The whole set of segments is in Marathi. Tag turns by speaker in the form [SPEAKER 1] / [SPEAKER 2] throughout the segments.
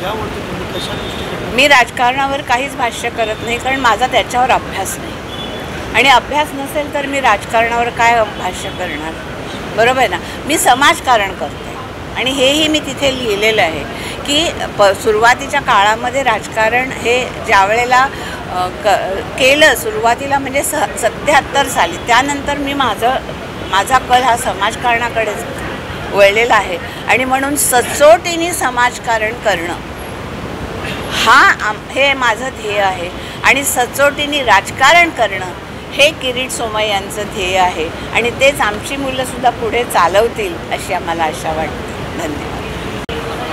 [SPEAKER 1] यावरती तुम्ही कशा दृष्टीने?
[SPEAKER 2] मी राजकारणावर काहीच भाष्य करत नाही, कारण माझा त्याच्यावर अभ्यास नाही आणि अभ्यास नसेल तर मी राजकारणावर काय भाष्य करणार, बरोबर आहे ना. मी समाजकारण करते आणि हेही मी तिथे लिहिलेलं आहे की सुरुवातीच्या काळामध्ये राजकारण हे ज्या वेळेला केलं सुरुवातीला म्हणजे 77 साली, त्यानंतर मी माझा कल हा समाजकारणाकडेच वळलेला आहे आणि म्हणून सचोटीने समाजकारण करणं हे माझं ध्येय आहे आणि सचोटीने राजकारण करणं हे किरीट सोमय्या यांचं ध्येय आहे आणि तेच आमची मुलंसुद्धा पुढे चालवतील अशी आम्हाला आशा वाटते. धन्यवाद.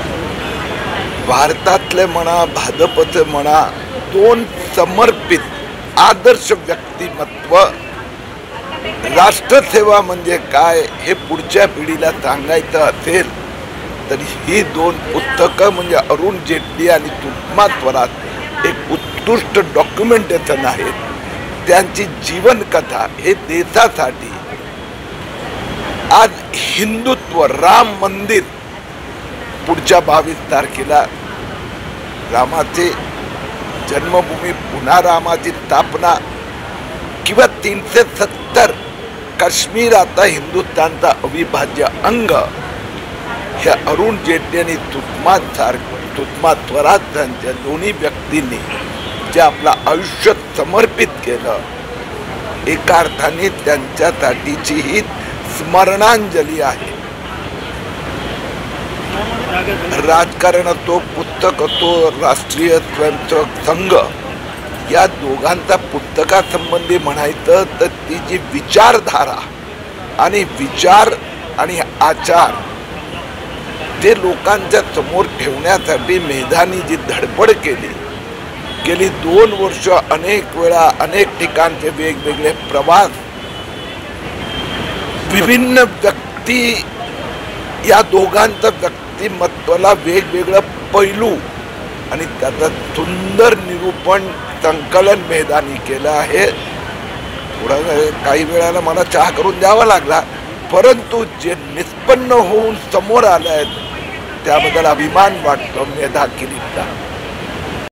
[SPEAKER 3] भारतातले म्हणा भाजपचे म्हणा दोन समर्पित आदर्श व्यक्तिमत्व राष्ट्रसेवा म्हणजे काय हे पुढच्या पिढीला सांगायचं असेल तर ही दोन पुस्तकं म्हणजे अरुण जेटली आणि सुषमा स्वराज एक उत्कृष्ट डॉक्युमेंटेशन आहेत. त्यांची जीवनकथा हे देशासाठी आज हिंदुत्व राम मंदिर पुढच्या 22 तारखेला रामाचे जन्मभूमी पुन्हा रामाची स्थापना किंवा 370 काश्मीर आता हिंदुस्थानचा अविभाज्य अंग हे अरुण जेटली आणि सुषमा स्वराज यांच्या दोन्ही व्यक्तींनी जे आपलं आयुष्य समर्पित केलं एका अर्थाने त्यांच्यासाठीची ही स्मरणांजली आहे. राजकारण असो पुस्तक असो राष्ट्रीय स्वयंसेवक संघ या दोघांचा पुस्तकासंबंधी म्हणायचं तर ती जी विचारधारा आणि विचार आणि आचार ते लोकांच्या समोर ठेवण्यासाठी मेधांनी जी धडपड केली गेली 2 वर्ष अनेक वेळा अनेक ठिकाणचे वेगवेगळे प्रवास विभिन्न व्यक्ती या दोघांचं व्यक्तिमत्वाला वेगवेगळं पैलू आणि त्याचं सुंदर निरूपण संकलन मेधांनी केलं आहे. थोडं काही वेळाला मला चहा करून द्यावा लागला परंतु जे निष्पन्न होऊन समोर आले आहेत त्याबद्दल अभिमान वाटतो मेधा किरीटचा.